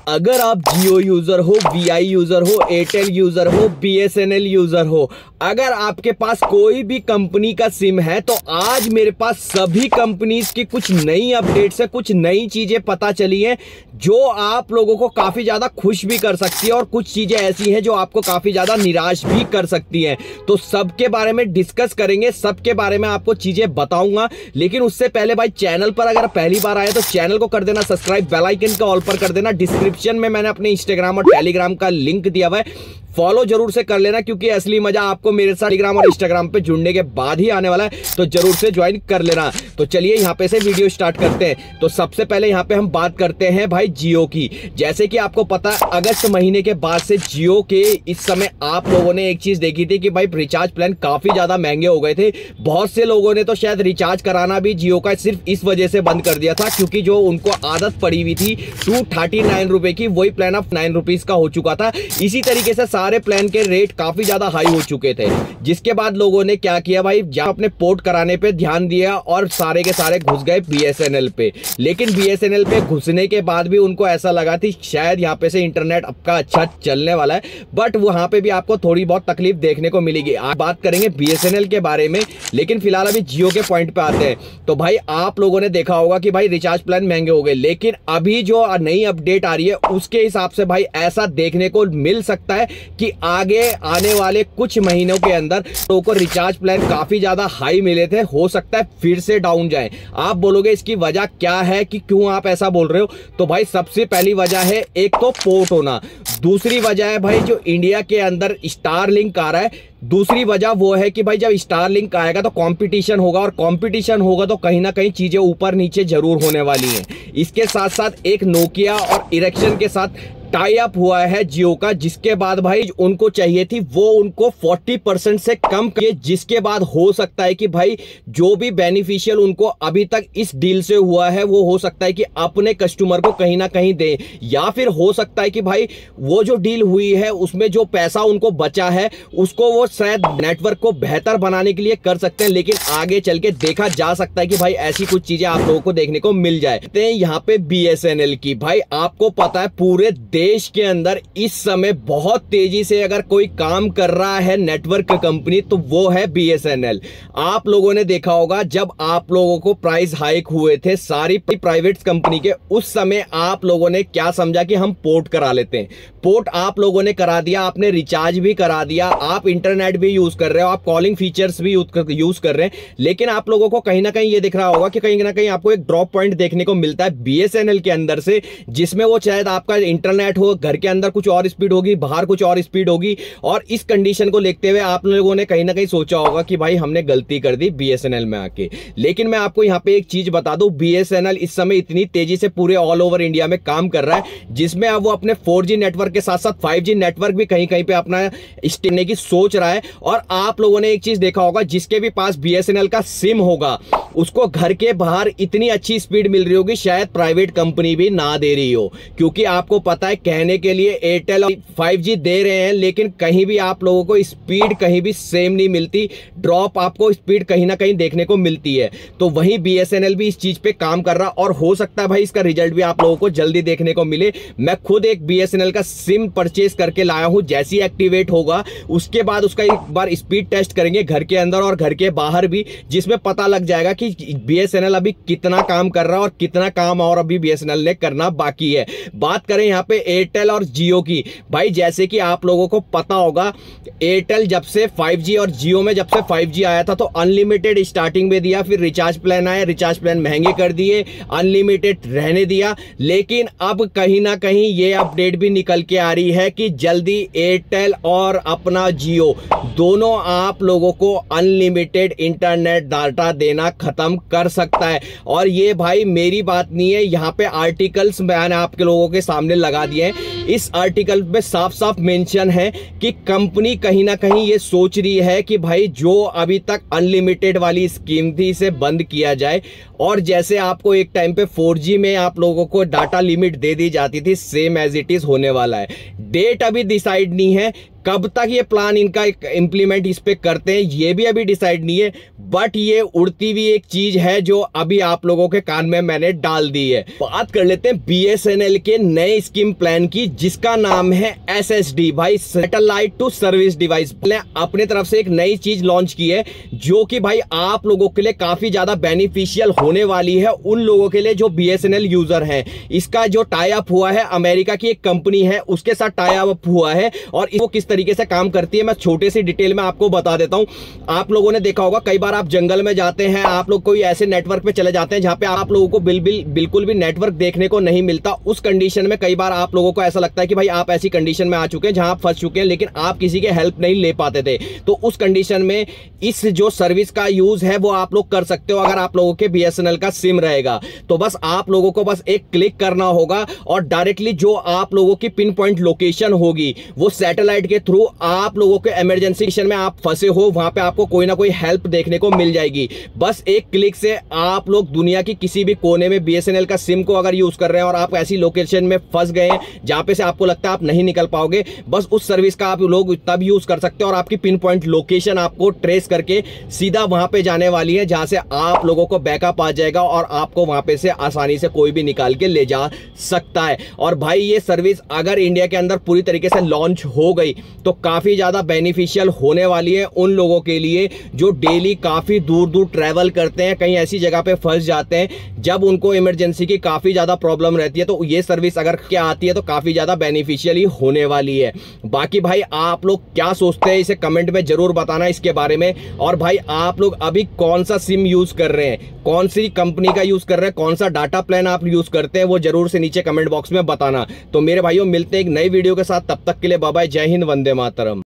अगर आप जियो यूजर हो, वीआई यूजर हो, एयरटेल यूजर हो, बीएसएनएल यूजर हो, अगर आपके पास कोई भी कंपनी का सिम है तो आज मेरे पास सभी कंपनीज की कुछ नई अपडेट्स है, कुछ नई चीजें पता चली हैं जो आप लोगों को काफी ज्यादा खुश भी कर सकती है और कुछ चीजें ऐसी हैं जो आपको काफी ज्यादा निराश भी कर सकती हैं। तो सबके बारे में डिस्कस करेंगे, सबके बारे में आपको चीजें बताऊंगा। लेकिन उससे पहले भाई चैनल पर अगर पहली बार आए तो चैनल को कर देना सब्सक्राइब, बेल आइकन का ऑल पर कर देना। डिस्क्रिप्शन में मैंने अपने इंस्टाग्राम और टेलीग्राम का लिंक दिया हुआ है, फॉलो जरूर से कर लेना क्योंकि असली मजा आपको मेरे साथ टेलीग्राम और इंस्टाग्राम पे जुड़ने के बाद ही आने वाला है, तो जरूर से ज्वाइन कर लेना। तो चलिए यहाँ पे से वीडियो स्टार्ट करते हैं। तो सबसे पहले यहाँ पे हम बात करते हैं भाई जियो की। जैसे कि आपको पता है अगस्त महीने के बाद से जियो के इस समय आप लोगों ने एक चीज देखी थी कि भाई रिचार्ज प्लान काफी ज्यादा महंगे हो गए थे। बहुत से लोगों ने तो शायद रिचार्ज कराना भी जियो का सिर्फ इस वजह से बंद कर दिया था क्योंकि जो उनको आदत पड़ी हुई थी 239 रुपए की, वही प्लान अब 9 रुपीज का हो चुका था। इसी तरीके से सारे प्लान के रेट काफी ज्यादा हाई हो चुके थे, जिसके बाद लोगों ने क्या किया भाई, जहां अपने पोर्ट कराने पे ध्यान दिया और सारे के सारे घुस गए बीएसएनएल पे। लेकिन बीएसएनएल पे घुसने के बाद भी उनको ऐसा लगा थी शायद यहाँ पे से इंटरनेट आपका अच्छा चलने वाला है, बट वहां पे भी आपको थोड़ी बहुत तकलीफ देखने को मिलेगी। आज बात करेंगे बीएसएनएल के बारे में, लेकिन फिलहाल अभी जियो के पॉइंट पे आते हैं। तो भाई आप लोगों ने देखा होगा कि भाई रिचार्ज प्लान महंगे हो गए, लेकिन अभी जो नई अपडेट आ रही है उसके हिसाब से भाई ऐसा देखने को मिल सकता है कि आगे आने वाले कुछ महीनों के अंदर लोगों को रिचार्ज प्लान काफी ज्यादा हाई मिले थे, हो सकता है फिर से डाउन जाए। आप बोलोगे इसकी वजह क्या है कि क्यों आप ऐसा बोल रहे हो, तो भाई सबसे पहली वजह है एक तो पोर्ट होना, दूसरी वजह है भाई जो इंडिया के अंदर स्टारलिंक आ रहा है, दूसरी वजह वो है कि भाई जब स्टारलिंक आएगा तो कंपटीशन होगा और कंपटीशन होगा तो कहीं ना कहीं चीजें ऊपर नीचे जरूर होने वाली हैं। इसके साथ साथ एक नोकिया और इरेक्शन के साथ टाई अप हुआ है जियो का, जिसके बाद भाई उनको चाहिए थी वो उनको 40% से कम किए, जिसके बाद हो सकता है कि भाई जो भी बेनिफिशियल उनको अभी तक इस डील से हुआ है वो हो सकता है कि अपने कस्टमर को कहीं ना कहीं दे, या फिर हो सकता है कि भाई वो जो डील हुई है उसमें जो पैसा उनको बचा है उसको वो शायद नेटवर्क को बेहतर बनाने के लिए कर सकते हैं। लेकिन आगे चल के देखा जा सकता है कि भाई ऐसी कुछ चीजें आप लोगों को देखने को मिल जाए। यहाँ पे बीएसएनएल की, भाई आपको पता है पूरे देश के अंदर इस समय बहुत तेजी से अगर कोई काम कर रहा है नेटवर्क कंपनी तो वो है बीएसएनएल। आप लोगों ने देखा होगा जब आप लोगों को प्राइस हाइक हुए थे सारी प्राइवेट कंपनी के, उस समय आप लोगों ने क्या समझा कि हम पोर्ट करा लेते हैं। पोर्ट आप लोगों ने करा दिया, आपने रिचार्ज भी करा दिया, आप इंटरनेट भी यूज कर रहे हो, आप कॉलिंग फीचर्स भी यूज कर रहे हैं। लेकिन आप लोगों को कहीं ना कहीं ये दिख रहा होगा कि कहीं ना कहीं आपको एक ड्रॉप पॉइंट देखने को मिलता है बीएसएनएल के अंदर से, जिसमें वो शायद आपका इंटरनेट हो, घर के अंदर कुछ और स्पीड होगी, बाहर कुछ और स्पीड होगी। और इस कंडीशन को देखते हुए आप लोगों ने कहीं ना कहीं सोचा होगा कि भाई हमने गलती कर दी बीएसएनएल में आके। लेकिन मैं आपको यहां पे एक चीज बता दूं, बीएसएनएल इस समय इतनी तेजी से पूरे ऑल ओवर इंडिया में काम कर रहा है, जिसमें अब वो अपने 4G नेटवर्क के साथ साथ 5G नेटवर्क भी कहीं कहीं पे अपना स्टेने की सोच रहा है। और आप लोगों ने एक चीज देखा होगा, जिसके भी पास बीएसएनएल का सिम होगा उसको घर के बाहर इतनी अच्छी स्पीड मिल रही होगी शायद प्राइवेट कंपनी भी ना दे रही हो, क्योंकि आपको पता है कहने के लिए एयरटेल 5G दे रहे हैं लेकिन कहीं भी आप लोगों को स्पीड कहीं भी सेम नहीं मिलती, ड्रॉप आपको स्पीड कहीं ना कहीं देखने को मिलती है। तो वहीं बीएसएनएल भी इस चीज पे काम कर रहा और हो सकता है भाई इसका रिजल्ट भी आप लोगों को जल्दी देखने को मिले। मैं खुद एक बीएसएनएल का सिम परचेज करके लाया हूं, जैसे ही एक्टिवेट होगा उसके बाद उसका एक बार स्पीड टेस्ट करेंगे घर के अंदर और घर के बाहर भी, जिसमें पता लग जाएगा कि बीएसएनएल अभी कितना काम कर रहा है और कितना काम और अभी बीएसएनएल ने करना बाकी है। बात करें यहाँ पे एयरटेल और जियो की, भाई जैसे कि आप लोगों को पता होगा एयरटेल जब से 5G और जियो में जब से 5G आया था तो अनलिमिटेड स्टार्टिंग में दिया, फिर रिचार्ज प्लान आए, रिचार्ज प्लान महंगे कर दिए, अनलिमिटेड रहने दिया। लेकिन अब कहीं ना कहीं ये अपडेट भी निकल के आ रही है कि जल्दी एयरटेल और अपना जियो दोनों आप लोगों को अनलिमिटेड इंटरनेट डाटा देना खत्म कर सकता है। और ये भाई मेरी बात नहीं है, यहाँ पे आर्टिकल्स मैंने आपके लोगों के सामने लगा दिए हैं। इस आर्टिकल में साफ साफ मेंशन है कि कंपनी कहीं ना कहीं ये सोच रही है कि भाई जो अभी तक अनलिमिटेड वाली स्कीम थी इसे बंद किया जाए, और जैसे आपको एक टाइम पे 4G में आप लोगों को डाटा लिमिट दे दी जाती थी, सेम एज इट इज होने वाला है। डेट अभी डिसाइड नहीं है, कब तक ये प्लान इनका इम्प्लीमेंट इस पे करते हैं ये भी अभी डिसाइड नहीं है, बट ये उड़ती हुई एक चीज है जो अभी आप लोगों के कान में मैंने डाल दी है। बात कर लेते हैं BSNL के नए स्कीम प्लान की, जिसका नाम है SSD, भाई सैटेलाइट टू सर्विस डिवाइस। अपने तरफ से एक नई चीज लॉन्च की है जो कि भाई आप लोगों के लिए काफी ज्यादा बेनिफिशियल होने वाली है, उन लोगों के लिए जो BSNL यूजर हैं। इसका जो टाई अप हुआ है अमेरिका की एक कंपनी है उसके साथ टाई अप हुआ है, और वो किस तरीके से काम करती है मैं छोटे सी डिटेल में आपको बता देता हूं। आप लोगों ने देखा होगा कई बार आप जंगल में जाते हैं, आप लोग कोई ऐसे नेटवर्क पे चले जाते हैं जहां पे आप लोगों को बिल्कुल भी नेटवर्क देखने को नहीं मिलता। उस कंडीशन में कई बार आप लोगों को ऐसा लगता है कि भाई आप ऐसी कंडीशन में आ चुके हैं जहां आप फंस चुके हैं, लेकिन आप किसी के हेल्प नहीं ले पाते थे। तो उस कंडीशन में इस जो सर्विस का यूज है वो आप लोग कर सकते हो अगर आप लोगों के BSNL का सिम रहेगा। तो बस आप लोगों को बस एक क्लिक करना होगा और डायरेक्टली जो आप लोगों की पिन पॉइंट लोकेशन होगी वो सैटेलाइट के थ्रू आप लोगों के इमरजेंसी कंडीशन में आप फंसे हो वहां पे आपको कोई ना कोई हेल्प देखने को मिल जाएगी। बस एक क्लिक से आप लोग दुनिया की किसी भी कोने में BSNL का सिम को अगर यूज कर रहे हैं और आप ऐसी लोकेशन में फंस गए हैं जहां पे से आपको लगता है आप नहीं निकल पाओगे, बस उस सर्विस का आप लोग तब यूज कर सकते हो और आपकी पिन पॉइंट लोकेशन आपको ट्रेस करके सीधा वहां पे जाने वाली है जहां से आप लोगों को बैकअप आ जाएगा और आपको वहां पे से आसानी से कोई भी निकाल के ले जा सकता है। और भाई ये सर्विस अगर इंडिया के अंदर पूरी तरीके से लॉन्च हो गई तो काफी ज्यादा बेनिफिशियल होने वाली है उन लोगों के लिए जो डेली काफी दूर दूर ट्रैवल करते हैं, कहीं ऐसी जगह पे फंस जाते हैं जब उनको इमरजेंसी की काफी ज्यादा प्रॉब्लम रहती है। तो ये सर्विस अगर क्या आती है तो काफी ज्यादा बेनिफिशियल ही होने वाली है। बाकी भाई आप लोग क्या सोचते हैं इसे कमेंट में जरूर बताना इसके बारे में। और भाई आप लोग अभी कौन सा सिम यूज कर रहे हैं, कौन सी कंपनी का यूज कर रहे हैं, कौन सा डाटा प्लान आप यूज करते हैं, वो जरूर से नीचे कमेंट बॉक्स में बताना। तो मेरे भाइयों मिलते हैं एक नई वीडियो के साथ, तब तक के लिए बाय बाय, जय हिंद, वंदे मातरम।